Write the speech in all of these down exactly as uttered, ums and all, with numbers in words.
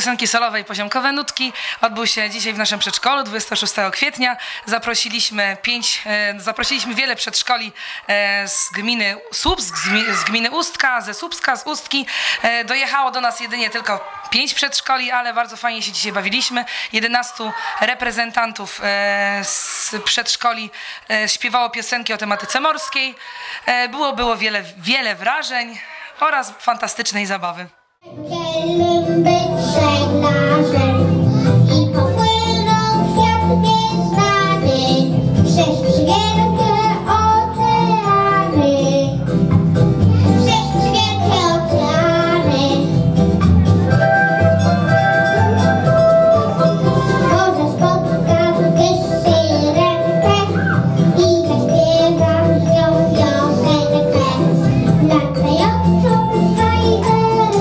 piosenki solowej Poziomkowe Nutki odbył się dzisiaj w naszym przedszkolu dwudziestego szóstego kwietnia. Zaprosiliśmy pięć, e, zaprosiliśmy wiele przedszkoli e, z gminy Słupsk, z, z gminy Ustka, ze Słupska, z Ustki. E, dojechało do nas jedynie tylko pięć przedszkoli, ale bardzo fajnie się dzisiaj bawiliśmy. jedenastu reprezentantów e, z przedszkoli e, śpiewało piosenki o tematyce morskiej. E, było, było wiele, wiele wrażeń oraz fantastycznej zabawy. Chciałbym być żeglarzem i popłynął świat nieznany przez wielkie oceany, przez wielkie oceany. Może spotkam syrenkę i zaśpiewam z nią piosenkę, latającą fajkę.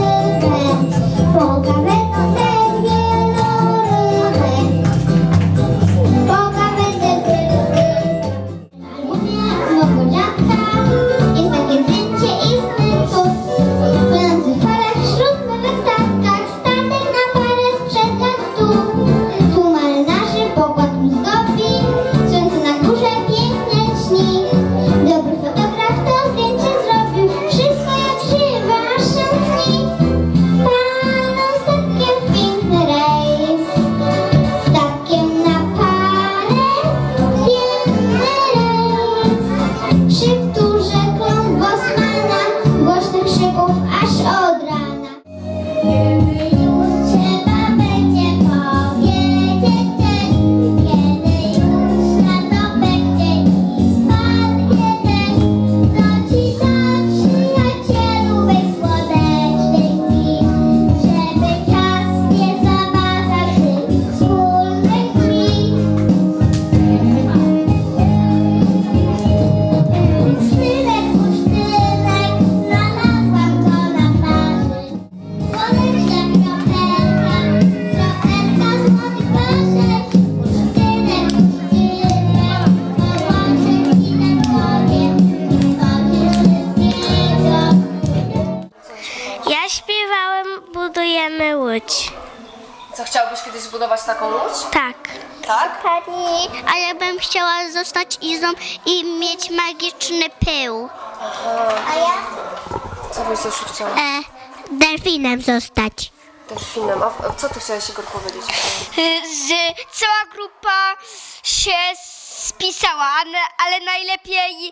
Ja śpiewałem Budujemy łódź. Co, chciałbyś kiedyś zbudować taką łódź? Tak. Tak? Pani, a ja bym chciała zostać Izą i mieć magiczny pył. A ja? Co byś jeszcze chciała? E, delfinem zostać. Delfinem. A co ty chciałaś, Igor, powiedzieć? Z, cała grupa się spisała, ale najlepiej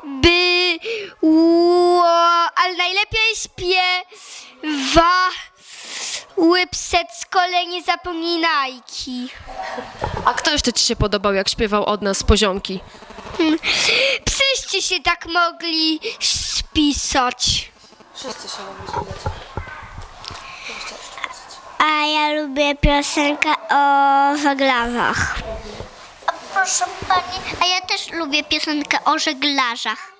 było, ale najlepiej śpiewały przedszkole Niezapominajki. A kto jeszcze ci się podobał, jak śpiewał od nas Poziomki? Hmm. Wszyscy się tak mogli spisać. Wszyscy się mogli spisać. A ja lubię piosenkę o żeglarzach. A proszę pani, a ja też lubię piosenkę o żeglarzach.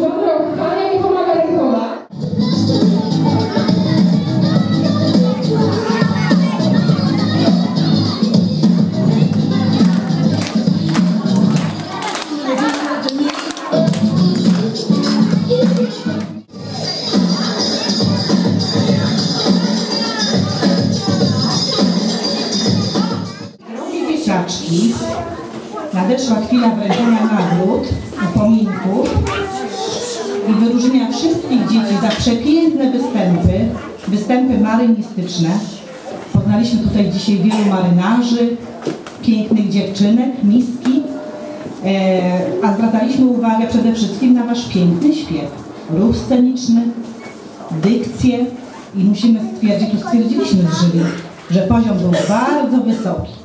Dzieciaczki, nadeszła chwila wręczenia nagród, upominków i wyróżnienia wszystkich dzieci za przepiękne występy, występy marynistyczne. Poznaliśmy tutaj dzisiaj wielu marynarzy, pięknych dziewczynek, miski, e, a zwracaliśmy uwagę przede wszystkim na wasz piękny śpiew, ruch sceniczny, dykcję i musimy stwierdzić, tu stwierdziliśmy z jury, że poziom był bardzo wysoki.